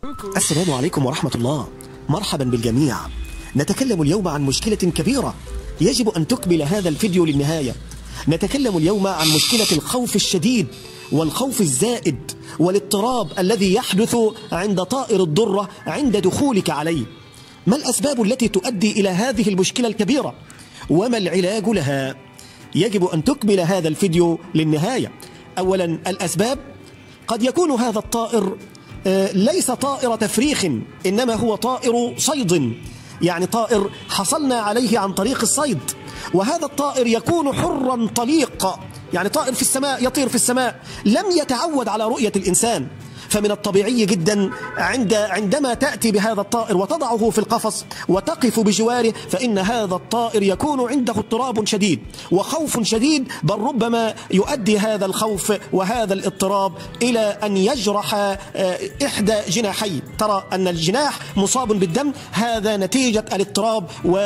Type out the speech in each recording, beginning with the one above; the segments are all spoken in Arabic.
السلام عليكم ورحمة الله. مرحبا بالجميع. نتكلم اليوم عن مشكلة كبيرة يجب أن تكمل هذا الفيديو للنهاية. نتكلم اليوم عن مشكلة الخوف الشديد والخوف الزائد والاضطراب الذي يحدث عند طائر الضرة عند دخولك عليه. ما الأسباب التي تؤدي إلى هذه المشكلة الكبيرة؟ وما العلاج لها؟ يجب أن تكمل هذا الفيديو للنهاية. أولا، الأسباب: قد يكون هذا الطائر ليس طائر تفريخ، إنما هو طائر صيد، يعني طائر حصلنا عليه عن طريق الصيد، وهذا الطائر يكون حرا طليق، يعني طائر في السماء، يطير في السماء، لم يتعود على رؤية الإنسان. فمن الطبيعي جدا عندما تأتي بهذا الطائر وتضعه في القفص وتقف بجواره، فإن هذا الطائر يكون عنده اضطراب شديد وخوف شديد، بل ربما يؤدي هذا الخوف وهذا الاضطراب إلى أن يجرح إحدى جناحيه. ترى أن الجناح مصاب بالدم، هذا نتيجة الاضطراب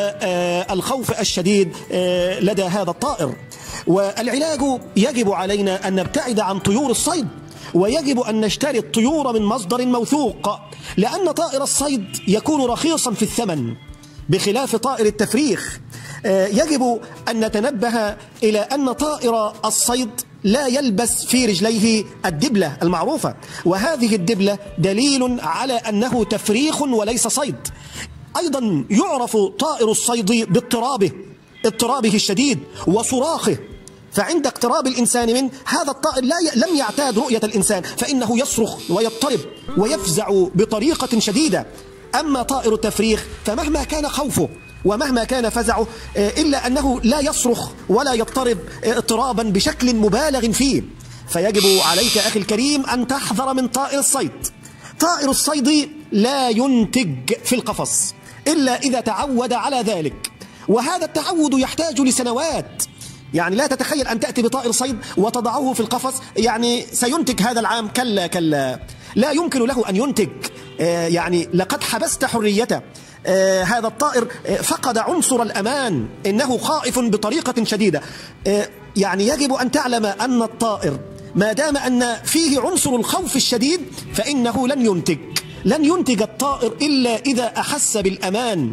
والخوف الشديد لدى هذا الطائر. والعلاج: يجب علينا أن نبتعد عن طيور الصيد، ويجب أن نشتري الطيور من مصدر موثوق، لأن طائر الصيد يكون رخيصا في الثمن بخلاف طائر التفريخ. يجب أن نتنبه إلى أن طائر الصيد لا يلبس في رجليه الدبلة المعروفة، وهذه الدبلة دليل على أنه تفريخ وليس صيد. أيضا يعرف طائر الصيد باضطرابه الشديد وصراخه، فعند اقتراب الإنسان منه هذا الطائر لم يعتاد رؤية الإنسان، فإنه يصرخ ويضطرب ويفزع بطريقة شديدة. أما طائر التفريخ فمهما كان خوفه ومهما كان فزعه إلا أنه لا يصرخ ولا يضطرب اضطرابا بشكل مبالغ فيه. فيجب عليك أخي الكريم أن تحذر من طائر الصيد. طائر الصيد لا ينتج في القفص إلا إذا تعود على ذلك، وهذا التعود يحتاج لسنوات. يعني لا تتخيل أن تأتي بطائر صيد وتضعه في القفص يعني سينتج هذا العام، كلا كلا، لا يمكن له أن ينتج. يعني لقد حبست حريته. هذا الطائر فقد عنصر الأمان، إنه خائف بطريقة شديدة. يعني يجب أن تعلم أن الطائر ما دام أن فيه عنصر الخوف الشديد فإنه لن ينتج الطائر إلا إذا أحس بالأمان.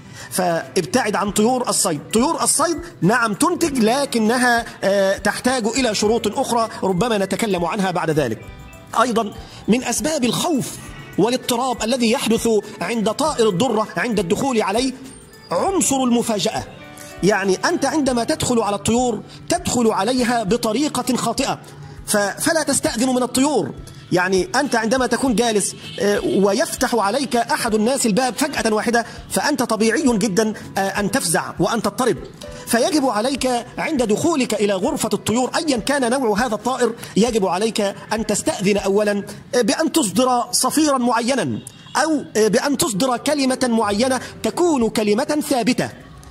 فابتعد عن طيور الصيد. طيور الصيد نعم تنتج، لكنها تحتاج إلى شروط أخرى ربما نتكلم عنها بعد ذلك. أيضا من أسباب الخوف والاضطراب الذي يحدث عند طائر الضرة عند الدخول عليه عنصر المفاجأة. يعني أنت عندما تدخل على الطيور تدخل عليها بطريقة خاطئة، فلا تستأذن من الطيور. يعني أنت عندما تكون جالس ويفتح عليك أحد الناس الباب فجأة واحدة، فأنت طبيعي جدا أن تفزع وأن تضطرب. فيجب عليك عند دخولك إلى غرفة الطيور أيا كان نوع هذا الطائر، يجب عليك أن تستأذن أولا بأن تصدر صفيرا معينا، أو بأن تصدر كلمة معينة تكون كلمة ثابتة.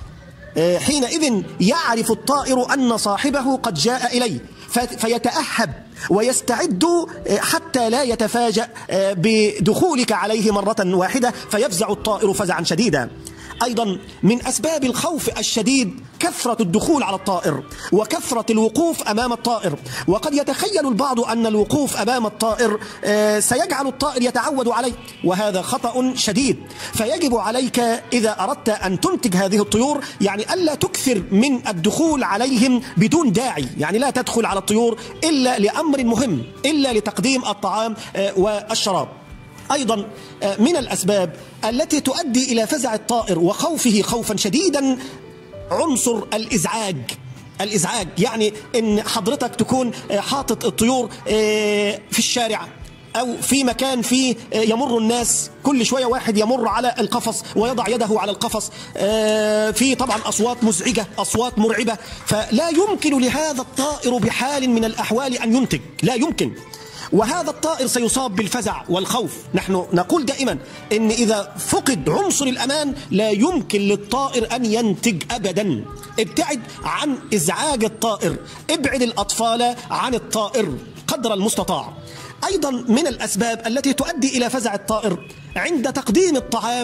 حينئذ يعرف الطائر أن صاحبه قد جاء إليه، فيتأهب ويستعد حتى لا يتفاجأ بدخولك عليه مرة واحدة فيفزع الطائر فزعا شديدا. أيضا من أسباب الخوف الشديد كثرة الدخول على الطائر وكثرة الوقوف أمام الطائر. وقد يتخيل البعض أن الوقوف أمام الطائر سيجعل الطائر يتعود عليه، وهذا خطأ شديد. فيجب عليك إذا أردت أن تنتج هذه الطيور يعني ألا تكثر من الدخول عليهم بدون داعي، يعني لا تدخل على الطيور إلا لأمر مهم، إلا لتقديم الطعام والشراب. أيضا من الأسباب التي تؤدي إلى فزع الطائر وخوفه خوفا شديدا عنصر الإزعاج. يعني إن حضرتك تكون حاطط الطيور في الشارع أو في مكان فيه يمر الناس، كل شوية واحد يمر على القفص ويضع يده على القفص، في طبعا أصوات مزعجة، أصوات مرعبة، فلا يمكن لهذا الطائر بحال من الأحوال أن ينتج، لا يمكن. وهذا الطائر سيصاب بالفزع والخوف. نحن نقول دائما إن إذا فقد عنصر الأمان لا يمكن للطائر أن ينتج أبدا. ابتعد عن إزعاج الطائر، ابعد الأطفال عن الطائر قدر المستطاع. أيضا من الأسباب التي تؤدي إلى فزع الطائر عند تقديم الطعام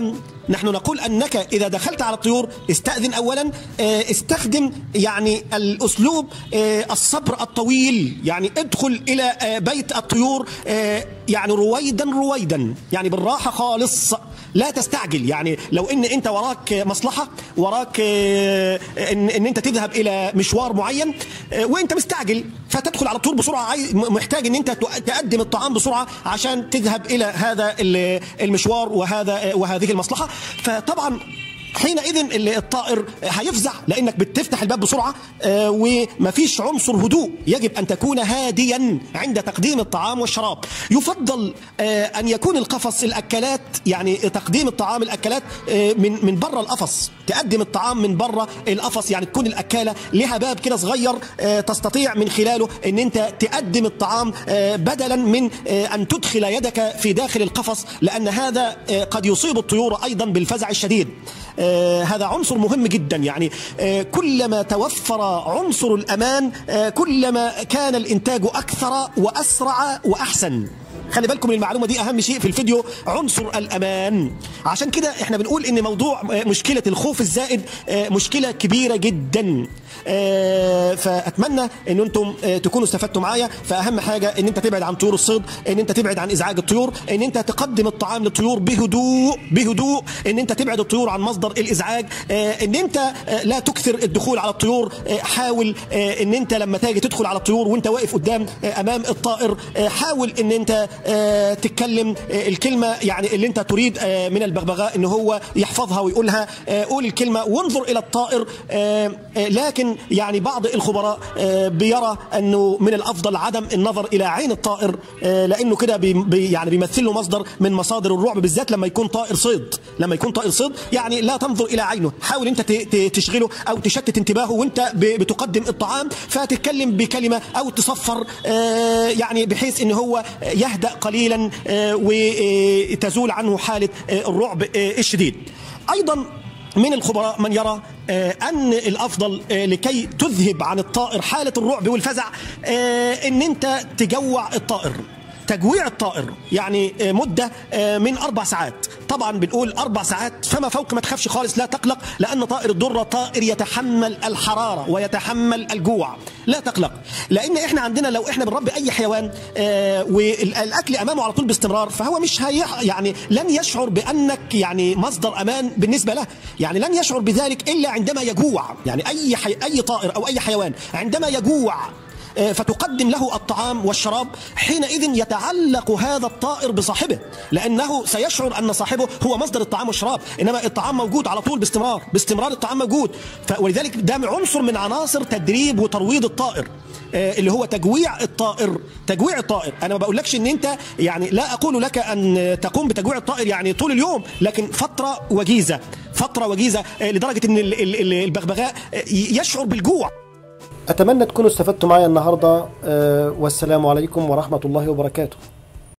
نحن نقول أنك إذا دخلت على الطيور استأذن أولا، استخدم يعني الأسلوب الصبر الطويل، يعني ادخل إلى بيت الطيور يعني رويدا رويدا، يعني بالراحة خالص، لا تستعجل. يعني لو ان انت وراك مصلحة، وراك ان انت تذهب الى مشوار معين وانت مستعجل، فتدخل على الطيور بسرعة، محتاج ان انت تقدم الطعام بسرعة عشان تذهب الى هذا المشوار وهذه المصلحة. فطبعا حينئذ الطائر هيفزع لانك بتفتح الباب بسرعه، ومفيش عنصر هدوء. يجب ان تكون هاديا عند تقديم الطعام والشراب. يفضل ان يكون القفص الاكلات، يعني تقديم الطعام الاكلات من بره القفص، تقدم الطعام من بره القفص، يعني تكون الاكاله لها باب كده صغير تستطيع من خلاله ان انت تقدم الطعام بدلا من ان تدخل يدك في داخل القفص، لان هذا قد يصيب الطيور ايضا بالفزع الشديد. هذا عنصر مهم جدا. يعني كلما توفر عنصر الأمان كلما كان الإنتاج أكثر وأسرع وأحسن. خلي بالكم من المعلومة دي، أهم شيء في الفيديو عنصر الأمان. عشان كده احنا بنقول ان موضوع مشكلة الخوف الزائد مشكلة كبيرة جدا. فأتمنى ان انتم تكونوا استفدتوا معايا. فأهم حاجة ان انت تبعد عن طيور الصيد، ان انت تبعد عن ازعاج الطيور، ان انت تقدم الطعام للطيور بهدوء، ان انت تبعد الطيور عن مصدر الازعاج، ان انت لا تكثر الدخول على الطيور. حاول ان انت لما تيجي تدخل على الطيور وانت واقف قدام امام الطائر، حاول ان انت تتكلم الكلمة يعني اللي انت تريد من البغبغاء ان هو يحفظها ويقولها. قول الكلمة وانظر الى الطائر. لكن يعني بعض الخبراء بيرى انه من الافضل عدم النظر الى عين الطائر، لانه كده يعني بيمثل له مصدر من مصادر الرعب، بالذات لما يكون طائر صيد. يعني لا تنظر الى عينه، حاول انت تشغله او تشتت انتباهه وانت بتقدم الطعام، فتتكلم بكلمة او تصفر يعني بحيث ان هو يهدأ قليلا وتزول عنه حالة الرعب الشديد. أيضا من الخبراء من يرى أن الأفضل لكي تذهب عن الطائر حالة الرعب والفزع أن أنت تجوع الطائر. تجويع الطائر يعني مدة من 4 ساعات. طبعا بنقول 4 ساعات فما فوق، ما تخافش خالص، لا تقلق، لأن طائر الدرة طائر يتحمل الحرارة ويتحمل الجوع. لا تقلق، لأن احنا عندنا لو احنا بنربي أي حيوان والأكل أمامه على طول باستمرار، فهو مش يعني لن يشعر بأنك يعني مصدر أمان بالنسبة له. يعني لن يشعر بذلك إلا عندما يجوع. يعني أي طائر أو أي حيوان عندما يجوع فتقدم له الطعام والشراب، حينئذ يتعلق هذا الطائر بصاحبه، لأنه سيشعر أن صاحبه هو مصدر الطعام والشراب. إنما الطعام موجود على طول باستمرار الطعام موجود. ولذلك ده عنصر من عناصر تدريب وترويض الطائر، اللي هو تجويع الطائر. أنا ما بقولكش إن أنت يعني، لا أقول لك أن تقوم بتجويع الطائر يعني طول اليوم، لكن فترة وجيزة لدرجة إن البغبغاء يشعر بالجوع. أتمنى تكونوا استفدتوا معايا النهاردة، والسلام عليكم ورحمة الله وبركاته.